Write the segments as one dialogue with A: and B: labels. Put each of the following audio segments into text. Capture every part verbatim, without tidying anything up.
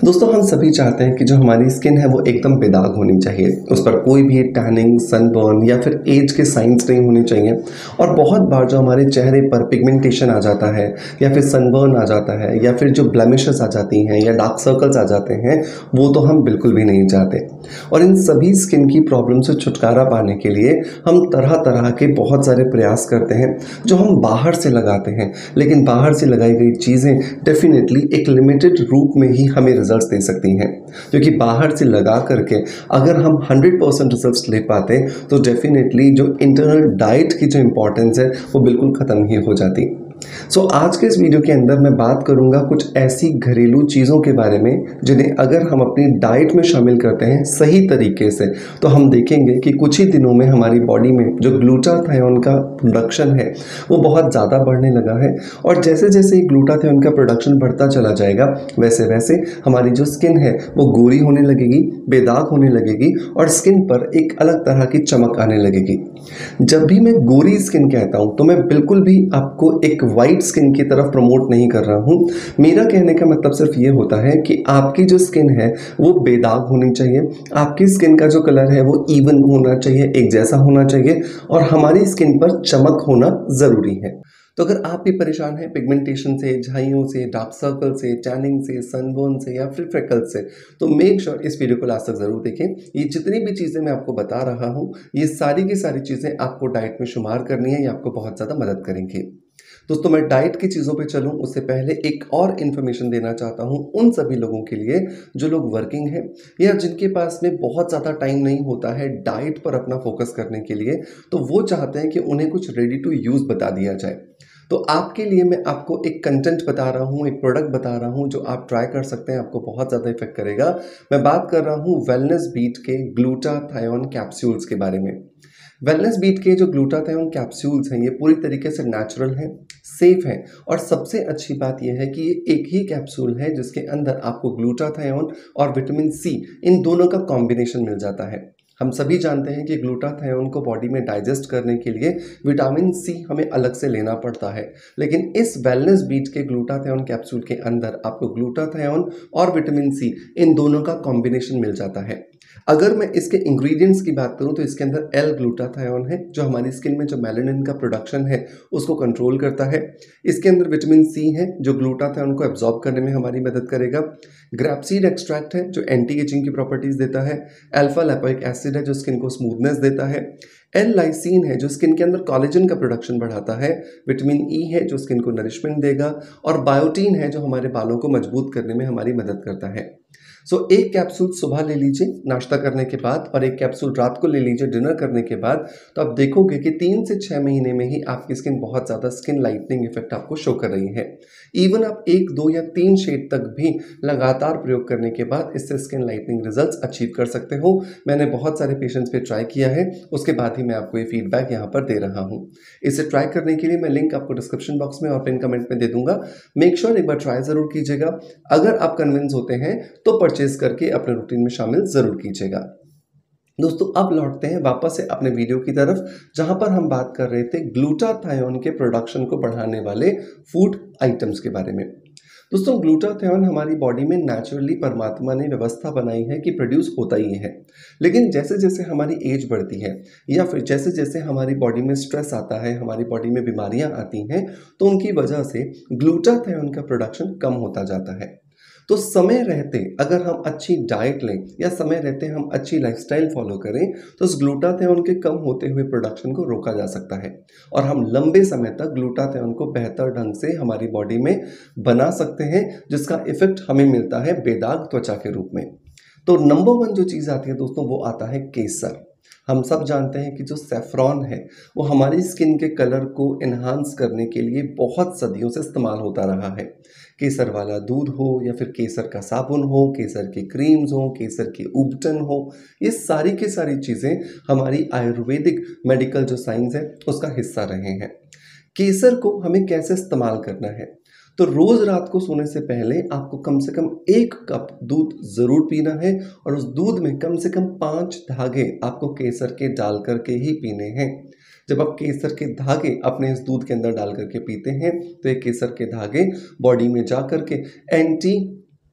A: दोस्तों हम सभी चाहते हैं कि जो हमारी स्किन है वो एकदम बेदाग होनी चाहिए, उस पर कोई भी टैनिंग, सनबर्न या फिर एज के साइंस नहीं होने चाहिए। और बहुत बार जो हमारे चेहरे पर पिगमेंटेशन आ जाता है या फिर सनबर्न आ जाता है या फिर जो ब्लेमिशेस आ जाती हैं या डार्क सर्कल्स आ जाते हैं, वो तो हम बिल्कुल भी नहीं चाहते। और इन सभी स्किन की प्रॉब्लम से छुटकारा पाने के लिए हम तरह तरह के बहुत सारे प्रयास करते हैं जो हम बाहर से लगाते हैं, लेकिन बाहर से लगाई गई चीज़ें डेफिनेटली एक लिमिटेड रूप में ही हमें रिजल्ट्स दे सकती हैं। क्योंकि बाहर से लगा करके अगर हम हंड्रेड परसेंट रिजल्ट्स ले पाते तो डेफिनेटली जो इंटरनल डाइट की जो इम्पोर्टेंस है वो बिल्कुल ख़त्म ही हो जाती। सो so, आज के इस वीडियो के अंदर मैं बात करूंगा कुछ ऐसी घरेलू चीज़ों के बारे में जिन्हें अगर हम अपनी डाइट में शामिल करते हैं सही तरीके से तो हम देखेंगे कि कुछ ही दिनों में हमारी बॉडी में जो ग्लूटाथायोन का प्रोडक्शन है वो बहुत ज़्यादा बढ़ने लगा है। और जैसे जैसे ग्लूटाथायोन का प्रोडक्शन बढ़ता चला जाएगा वैसे वैसे हमारी जो स्किन है वो गोरी होने लगेगी, बेदाग होने लगेगी और स्किन पर एक अलग तरह की चमक आने लगेगी। जब भी मैं गोरी स्किन कहता हूँ तो मैं बिल्कुल भी आपको एक वाइट स्किन की तरफ प्रमोट नहीं कर रहा हूँ। मेरा कहने का मतलब सिर्फ ये होता है कि आपकी जो स्किन है वो बेदाग होनी चाहिए, आपकी स्किन का जो कलर है वो इवन होना चाहिए, एक जैसा होना चाहिए और हमारी स्किन पर चमक होना ज़रूरी है। तो अगर आप भी परेशान हैं पिगमेंटेशन से, झाइयों से, डार्क सर्कल से, टैनिंग से, सनबर्न से या फिर फ्रेकल्स से, तो मेक श्योर इस वीडियो को लास्ट तक ज़रूर देखें। ये जितनी भी चीज़ें मैं आपको बता रहा हूँ ये सारी की सारी चीज़ें आपको डाइट में शुमार करनी है, ये आपको बहुत ज़्यादा मदद करेंगी। दोस्तों मैं डाइट की चीज़ों पे चलूँ उससे पहले एक और इन्फॉर्मेशन देना चाहता हूँ उन सभी लोगों के लिए जो लोग वर्किंग हैं या जिनके पास में बहुत ज़्यादा टाइम नहीं होता है डाइट पर अपना फोकस करने के लिए, तो वो चाहते हैं कि उन्हें कुछ रेडी टू यूज़ बता दिया जाए। तो आपके लिए मैं आपको एक कंटेंट बता रहा हूँ, एक प्रोडक्ट बता रहा हूँ जो आप ट्राई कर सकते हैं, आपको बहुत ज़्यादा इफेक्ट करेगा। मैं बात कर रहा हूँ वेलनेस बीट के ग्लूटाथायोन कैप्सूल्स के बारे में। वेलनेस बीट के जो ग्लूटाथायोन कैप्सूल्स हैं ये पूरी तरीके से नेचुरल हैं, सेफ हैं और सबसे अच्छी बात यह है कि ये एक ही कैप्सूल है जिसके अंदर आपको ग्लूटाथायोन और विटामिन सी इन दोनों का कॉम्बिनेशन मिल जाता है। हम सभी जानते हैं कि ग्लूटाथायोन को बॉडी में डाइजेस्ट करने के लिए विटामिन सी हमें अलग से लेना पड़ता है, लेकिन इस वेलनेस बीट के ग्लूटाथायोन कैप्सूल के अंदर आपको ग्लूटाथायोन और विटामिन सी इन दोनों का कॉम्बिनेशन मिल जाता है। अगर मैं इसके इंग्रेडिएंट्स की बात करूं तो इसके अंदर एल ग्लूटाथायोन है जो हमारी स्किन में जो मेलानिन का प्रोडक्शन है उसको कंट्रोल करता है। इसके अंदर विटामिन सी है जो ग्लूटाथायोन को एब्जॉर्ब करने में हमारी मदद करेगा। ग्रैपसीड एक्सट्रैक्ट है जो एंटी एजिंग की प्रॉपर्टीज देता है। अल्फा लैपोइक एसिड है जो स्किन को स्मूथनेस देता है। एल लाइसिन है जो स्किन के अंदर कोलेजन का प्रोडक्शन बढ़ाता है। विटामिन ई है जो स्किन को नरिशमेंट देगा और बायोटीन है जो हमारे बालों को मजबूत करने में हमारी मदद करता है। सो so, एक कैप्सूल सुबह ले लीजिए नाश्ता करने के बाद और एक कैप्सूल रात को ले लीजिए डिनर करने के बाद, तो आप देखोगे कि तीन से छः महीने में ही आपकी स्किन बहुत ज़्यादा स्किन लाइटनिंग इफेक्ट आपको शो कर रही है। इवन आप एक दो या तीन शेड तक भी लगातार प्रयोग करने के बाद इससे स्किन लाइटनिंग रिजल्ट्स अचीव कर सकते हो। मैंने बहुत सारे पेशेंट्स पे ट्राई किया है, उसके बाद ही मैं आपको ये फीडबैक यहाँ पर दे रहा हूँ। इसे ट्राई करने के लिए मैं लिंक आपको डिस्क्रिप्शन बॉक्स में और पिन कमेंट में दे दूंगा। मेक श्योर एक बार ट्राई ज़रूर कीजिएगा। अगर आप कन्विंस होते हैं तो परचेज करके अपने रूटीन में शामिल ज़रूर कीजिएगा। दोस्तों अब लौटते हैं वापस से अपने वीडियो की तरफ जहां पर हम बात कर रहे थे ग्लूटाथायोन के प्रोडक्शन को बढ़ाने वाले फूड आइटम्स के बारे में। दोस्तों ग्लूटाथायोन हमारी बॉडी में नेचुरली परमात्मा ने व्यवस्था बनाई है कि प्रोड्यूस होता ही है, लेकिन जैसे जैसे हमारी एज बढ़ती है या फिर जैसे जैसे हमारी बॉडी में स्ट्रेस आता है, हमारी बॉडी में बीमारियां आती हैं, तो उनकी वजह से ग्लूटाथायोन का प्रोडक्शन कम होता जाता है। तो समय रहते अगर हम अच्छी डाइट लें या समय रहते हम अच्छी लाइफस्टाइल फॉलो करें तो उस ग्लूटाथायोन के कम होते हुए प्रोडक्शन को रोका जा सकता है और हम लंबे समय तक ग्लूटाथायोन को बेहतर ढंग से हमारी बॉडी में बना सकते हैं, जिसका इफेक्ट हमें मिलता है बेदाग त्वचा के रूप में। तो नंबर वन जो चीज़ आती है दोस्तों वो आता है केसर। हम सब जानते हैं कि जो सेफ्रॉन है वो हमारी स्किन के कलर को इन्हांस करने के लिए बहुत सदियों से इस्तेमाल होता रहा है। केसर वाला दूध हो या फिर केसर का साबुन हो, केसर के क्रीम्स हो, केसर के उबटन हो, ये सारी की सारी चीज़ें हमारी आयुर्वेदिक मेडिकल जो साइंस है उसका हिस्सा रहे हैं। केसर को हमें कैसे इस्तेमाल करना है, तो रोज़ रात को सोने से पहले आपको कम से कम एक कप दूध ज़रूर पीना है और उस दूध में कम से कम पाँच धागे आपको केसर के डाल करके ही पीने हैं। जब आप केसर के धागे अपने इस दूध के अंदर डाल करके पीते हैं तो ये केसर के धागे बॉडी में जा करके एंटी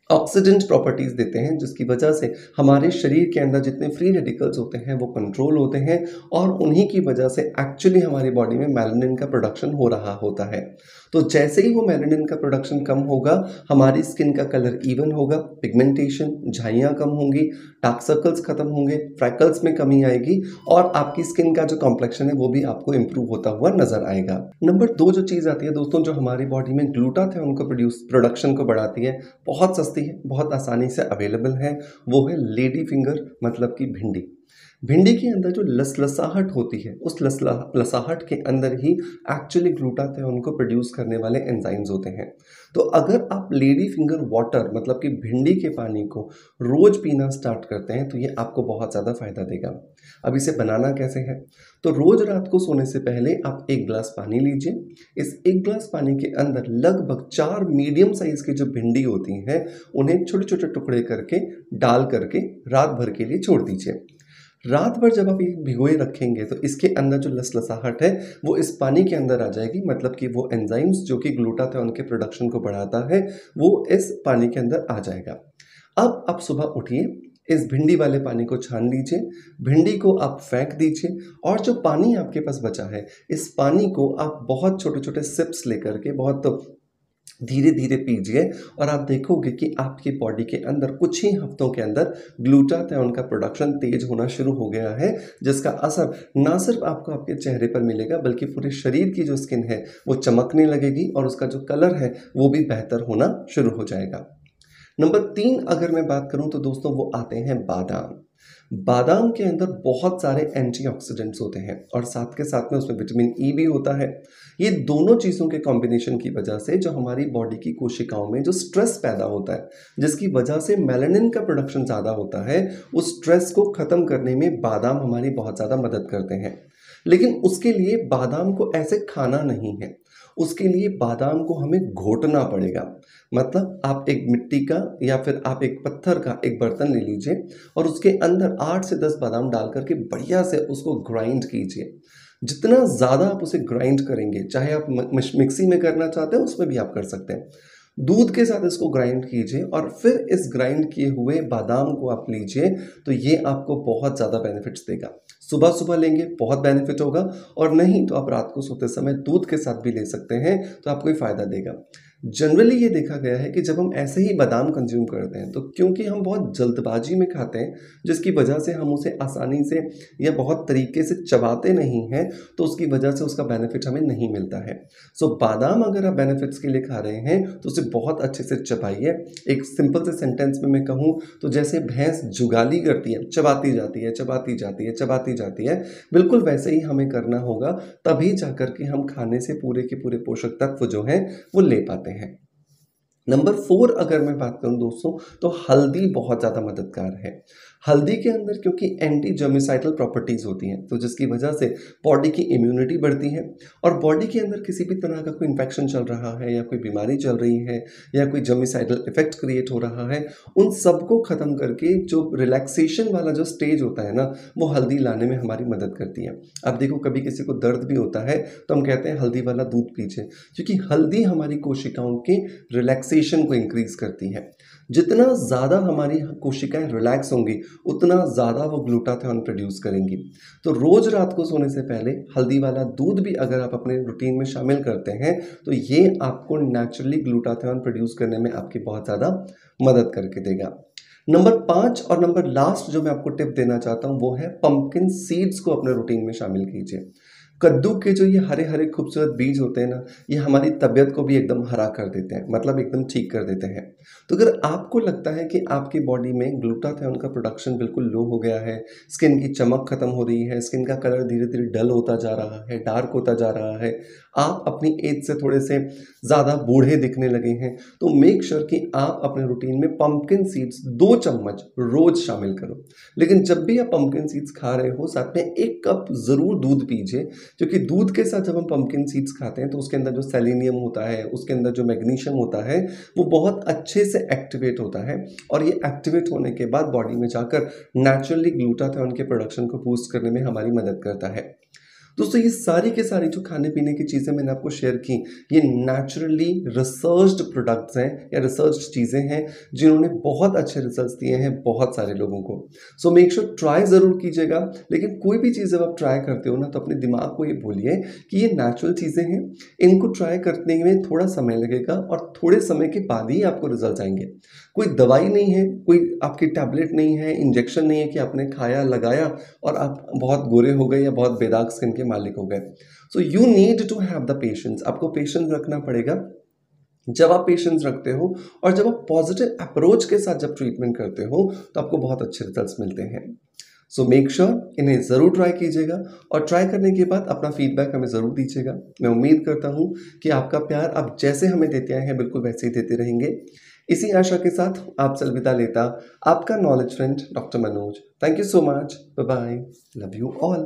A: ऑक्सीडेंट प्रॉपर्टीज़ देते हैं, जिसकी वजह से हमारे शरीर के अंदर जितने फ्री रेडिकल्स होते हैं वो कंट्रोल होते हैं और उन्हीं की वजह से एक्चुअली हमारी बॉडी में मेलानिन का प्रोडक्शन हो रहा होता है। तो जैसे ही वो मेलानिन का प्रोडक्शन कम होगा, हमारी स्किन का कलर इवन होगा, पिगमेंटेशन, झाइयाँ कम होंगी, डार्क सर्कल्स खत्म होंगे, फ्रैकल्स में कमी आएगी और आपकी स्किन का जो कॉम्प्लेक्शन है वो भी आपको इंप्रूव होता हुआ नजर आएगा। नंबर दो जो चीज़ आती है दोस्तों, जो हमारी बॉडी में ग्लूटाथियोन को प्रोड्यूस प्रोडक्शन को बढ़ाती है, बहुत सस्ती है, बहुत आसानी से अवेलेबल है, वो है लेडी फिंगर, मतलब कि भिंडी। भिंडी के अंदर जो लसलसाहट होती है, उस लसला लसाहट के अंदर ही एक्चुअली ग्लूटाथियोन को प्रोड्यूस करने वाले एंजाइम्स होते हैं। तो अगर आप लेडी फिंगर वाटर मतलब कि भिंडी के पानी को रोज पीना स्टार्ट करते हैं तो ये आपको बहुत ज़्यादा फायदा देगा। अब इसे बनाना कैसे है, तो रोज रात को सोने से पहले आप एक गिलास पानी लीजिए। इस एक गिलास पानी के अंदर लगभग चार मीडियम साइज की जो भिंडी होती हैं उन्हें छोटे छोटे टुकड़े करके डाल करके रात भर के लिए छोड़ दीजिए। रात भर जब आप ये भिगोए रखेंगे तो इसके अंदर जो लसलसाहट है वो इस पानी के अंदर आ जाएगी, मतलब कि वो एंजाइम्स जो कि ग्लूटाथियोन के प्रोडक्शन को बढ़ाता है वो इस पानी के अंदर आ जाएगा। अब आप सुबह उठिए, इस भिंडी वाले पानी को छान लीजिए, भिंडी को आप फेंक दीजिए और जो पानी आपके पास बचा है इस पानी को आप बहुत छोटे छोटे सिप्स लेकर के बहुत धीरे धीरे पीजिए और आप देखोगे कि आपकी बॉडी के अंदर कुछ ही हफ्तों के अंदर ग्लूटाथियोन का प्रोडक्शन तेज होना शुरू हो गया है, जिसका असर ना सिर्फ आपको आपके चेहरे पर मिलेगा बल्कि पूरे शरीर की जो स्किन है वो चमकने लगेगी और उसका जो कलर है वो भी बेहतर होना शुरू हो जाएगा। नंबर तीन अगर मैं बात करूं तो दोस्तों वो आते हैं बादाम। बादाम के अंदर बहुत सारे एंटीऑक्सीडेंट्स होते हैं और साथ के साथ में उसमें विटामिन ई भी होता है। ये दोनों चीज़ों के कॉम्बिनेशन की वजह से जो हमारी बॉडी की कोशिकाओं में जो स्ट्रेस पैदा होता है, जिसकी वजह से मेलानिन का प्रोडक्शन ज़्यादा होता है, उस स्ट्रेस को ख़त्म करने में बादाम हमारी बहुत ज़्यादा मदद करते हैं। लेकिन उसके लिए बादाम को ऐसे खाना नहीं है, उसके लिए बादाम को हमें घोटना पड़ेगा। मतलब आप एक मिट्टी का या फिर आप एक पत्थर का एक बर्तन ले लीजिए और उसके अंदर आठ से दस बादाम डाल करके बढ़िया से उसको ग्राइंड कीजिए। जितना ज़्यादा आप उसे ग्राइंड करेंगे, चाहे आप मिक्सी में करना चाहते हैं उसमें भी आप कर सकते हैं, दूध के साथ इसको ग्राइंड कीजिए और फिर इस ग्राइंड किए हुए बादाम को आप लीजिए तो ये आपको बहुत ज़्यादा बेनिफिट्स देगा। सुबह सुबह लेंगे बहुत बेनिफिट होगा और नहीं तो आप रात को सोते समय दूध के साथ भी ले सकते हैं तो आपको ये फ़ायदा देगा। जनरली ये देखा गया है कि जब हम ऐसे ही बादाम कंज्यूम करते हैं तो क्योंकि हम बहुत जल्दबाजी में खाते हैं, जिसकी वजह से हम उसे आसानी से या बहुत तरीके से चबाते नहीं हैं, तो उसकी वजह से उसका बेनिफिट हमें नहीं मिलता है। सो बादाम अगर आप बेनिफिट्स के लिए खा रहे हैं तो उसे बहुत अच्छे से चबाइए। एक सिंपल से सेंटेंस में मैं कहूँ तो जैसे भैंस जुगाली करती है, चबाती जाती है चबाती जाती है चबाती जाती है, बिल्कुल वैसे ही हमें करना होगा, तभी जाकर के हम खाने से पूरे के पूरे पोषक तत्व जो हैं वो ले पाते हैं। नंबर फोर अगर मैं बात करूं दोस्तों तो हल्दी बहुत ज़्यादा मददगार है। हल्दी के अंदर क्योंकि एंटी जर्मिसाइडल प्रॉपर्टीज़ होती हैं तो जिसकी वजह से बॉडी की इम्यूनिटी बढ़ती है और बॉडी के अंदर किसी भी तरह का कोई इन्फेक्शन चल रहा है या कोई बीमारी चल रही है या कोई जर्मिसाइडल इफेक्ट क्रिएट हो रहा है, उन सबको ख़त्म करके जो रिलैक्सेशन वाला जो स्टेज होता है ना वो हल्दी लाने में हमारी मदद करती है। अब देखो कभी किसी को दर्द भी होता है तो हम कहते हैं हल्दी वाला दूध पीजिए, क्योंकि हल्दी हमारी कोशिकाओं के रिलैक्सेशन को इंक्रीज करती है। जितना ज़्यादा हमारी कोशिकाएं रिलैक्स होंगी उतना ज़्यादा वो ग्लूटाथियोन प्रोड्यूस करेंगी। तो रोज़ रात को सोने से पहले हल्दी वाला दूध भी अगर आप अपने रूटीन में शामिल करते हैं तो ये आपको नेचुरली ग्लूटाथियोन प्रोड्यूस करने में आपकी बहुत ज़्यादा मदद करके देगा। नंबर पाँच और नंबर लास्ट जो मैं आपको टिप देना चाहता हूँ वो है पंपकिन सीड्स को अपने रूटीन में शामिल कीजिए। कद्दू के जो ये हरे हरे खूबसूरत बीज होते हैं ना, ये हमारी तबीयत को भी एकदम हरा कर देते हैं, मतलब एकदम ठीक कर देते हैं। तो अगर आपको लगता है कि आपकी बॉडी में ग्लूटाथियोन का प्रोडक्शन बिल्कुल लो हो गया है, स्किन की चमक खत्म हो रही है, स्किन का कलर धीरे धीरे डल होता जा रहा है, डार्क होता जा रहा है, आप अपनी एज से थोड़े से ज़्यादा बूढ़े दिखने लगे हैं, तो मेक श्योर कि आप अपने रूटीन में पंपकिन सीड्स दो चम्मच रोज़ शामिल करो। लेकिन जब भी आप पंपकिन सीड्स खा रहे हो साथ में एक कप ज़रूर दूध पीजिए, क्योंकि दूध के साथ जब हम पंपकिन सीड्स खाते हैं तो उसके अंदर जो सेलेनियम होता है, उसके अंदर जो मैग्नीशियम होता है वो बहुत अच्छे से एक्टिवेट होता है और ये एक्टिवेट होने के बाद बॉडी में जाकर नेचुरली ग्लूटाथियोन के प्रोडक्शन को बूस्ट करने में हमारी मदद करता है। दोस्तों ये सारी के सारी जो खाने पीने की चीज़ें मैंने आपको शेयर की, ये नेचुरली रिसर्च्ड प्रोडक्ट्स हैं या रिसर्च्ड चीज़ें हैं जिन्होंने बहुत अच्छे रिजल्ट्स दिए हैं बहुत सारे लोगों को। सो मेक श्योर ट्राई ज़रूर कीजिएगा, लेकिन कोई भी चीज़ जब आप ट्राई करते हो ना तो अपने दिमाग को ये बोलिए कि ये नेचुरल चीज़ें हैं, इनको ट्राई करने में थोड़ा समय लगेगा और थोड़े समय के बाद ही आपको रिजल्ट आएंगे। कोई दवाई नहीं है, कोई आपकी टैबलेट नहीं है, इंजेक्शन नहीं है कि आपने खाया लगाया और आप बहुत गोरे हो गए या बहुत बेदाग स्किन के मालिक हो गए। So you need to have the patience, आपको पेशेंस रखना पड़ेगा। जब आप पेशेंस रखते हो और जब आप पॉजिटिव अप्रोच के साथ जब ट्रीटमेंट करते हो तो आपको बहुत अच्छे रिजल्ट्स मिलते हैं। सो मेक श्योर इन्हें ज़रूर ट्राई कीजिएगा और ट्राई करने के बाद अपना फीडबैक हमें ज़रूर दीजिएगा। मैं उम्मीद करता हूँ कि आपका प्यार आप जैसे हमें देते आए हैं बिल्कुल वैसे ही देते रहेंगे। इसी आशा के साथ आपसे अलविदा लेता आपका knowledge friend doctor Manoj. Thank you so much, bye bye, love you all.